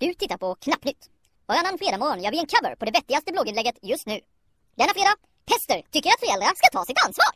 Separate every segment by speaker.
Speaker 1: Du tittar på Knappnytt. Varannan fredag morgon gör vi en cover på det vettigaste blogginlägget just nu. Denna fredag, Pester tycker att föräldrar ska ta sitt ansvar.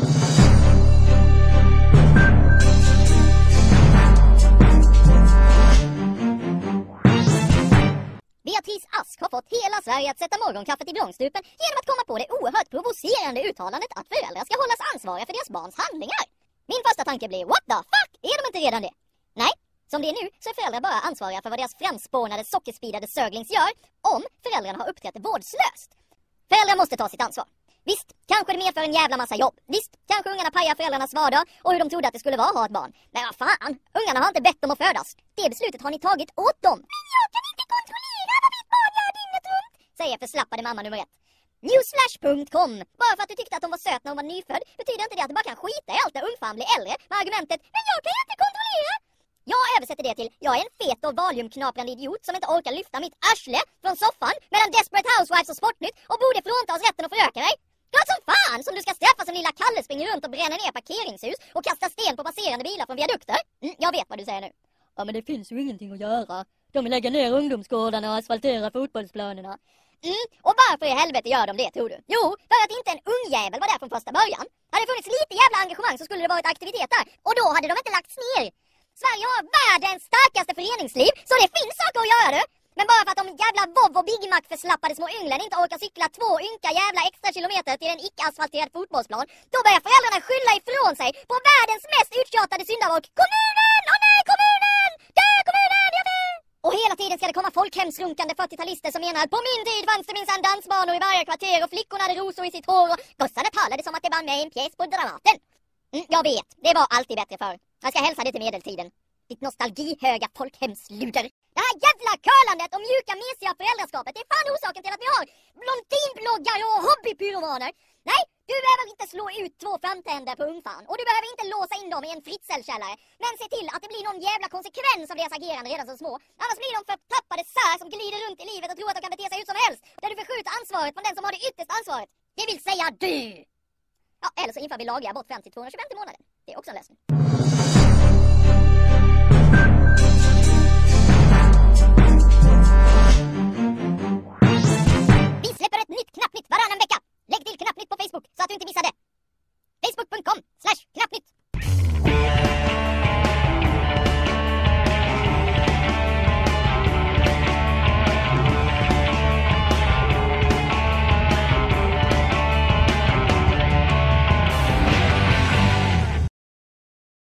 Speaker 1: Beatrice Ask har fått hela Sverige att sätta morgonkaffet i vrångstrupen genom att komma på det oerhört provocerande uttalandet att föräldrar ska hållas ansvariga för deras barns handlingar. Min första tanke blir, what the fuck? Är de inte redan det? Nej, som det är nu så är föräldrar bara ansvariga för vad deras framspånade sockerspidade söglings gör om föräldrarna har uppträtt vårdslöst. Föräldrar måste ta sitt ansvar. Visst, kanske det medför en jävla massa jobb. Visst, kanske ungarna pajar föräldrarnas vardag och hur de trodde att det skulle vara att ha ett barn. Men vad fan, ungarna har inte bett om att födas. Det beslutet har ni tagit åt dem. Men jag kan inte kontrollera vad mitt barn gör dygnet runt, säger förslappade mamma nummer 1. Newsflash.com. Bara för att du tyckte att hon var söt när hon var nyfödd betyder inte det att du bara kan skita i allt där ungfan blir äldre med argumentet men jag kan inte kontrollera. Jag översätter det till jag är en fet och valiumknaprande idiot som inte orkar lyfta mitt arsle från soffan mellan Desperate Housewives och Sportnytt och borde fråntas rätten att föröka dig. Klart som fan som du ska straffa som lilla Kalle springer runt och bränner ner parkeringshus och kastar sten på passerande bilar från viadukter. Jag vet vad du säger nu. Ja, men det finns ju ingenting att göra. De vill lägga ner ungdomsgårdarna och asfaltera fotbollsplanerna. Och varför i helvete gör de det, tror du? Jo, för att inte en ungjävel var där från första början. Hade det funnits lite jävla engagemang så skulle det varit aktivitet där. Och då hade de inte lagts ner. Sverige har världens starkaste föreningsliv, så det finns saker att göra det. Men bara för att de jävla Vov och Big Mac förslappade små ynglen inte orkar cykla 2 ynka jävla extra kilometer till en icke-asfalterad fotbollsplan, då börjar föräldrarna skylla ifrån sig på världens mest uttjatade syndabock. Kommunen! Åh nej, kommunen! Dö, kommunen! Jag dör! Och hela tiden ska det komma folkhemsrunkande 40-talister som menar att på min tid fanns det minsann dansbanor i varje kvarter och flickorna hade rosor i sitt hår och gossarna talade som att det var med i en pjäs på Dramaten. Jag vet, det var alltid bättre förr. Jag ska hälsa det till medeltiden. Ditt nostalgihöga folkhemsluder. Det här jävla kölandet och mjuka mesiga föräldraskapet är fan orsaken till att vi har blondinbloggar och hobbypyromaner. Nej, du behöver inte slå ut 2 framtänder på ungfan och du behöver inte låsa in dem i en fritzelkällare. Men se till att det blir någon jävla konsekvens av deras agerande redan som små. Annars blir de förtappade sär som glider runt i livet och tror att de kan bete sig ut som helst. Där du förskjuter ansvaret från den som har det yttersta ansvaret. Det vill säga du! Ja, eller så inför vi lagliga abort fram till 225 månader. Det är också en lösning.